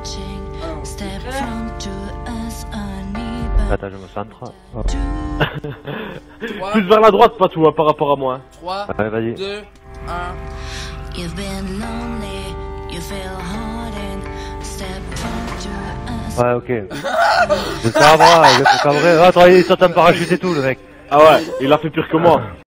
Attends, je me centre. Oh. Plus vers la droite, pas tout, hein, par rapport à moi. 3, Ouais, vas-y. 2, 1. Ouais, ok. Je cabrerai. Attends, il saute un parachute et tout, le mec. Ah ouais, il a fait pire que moi.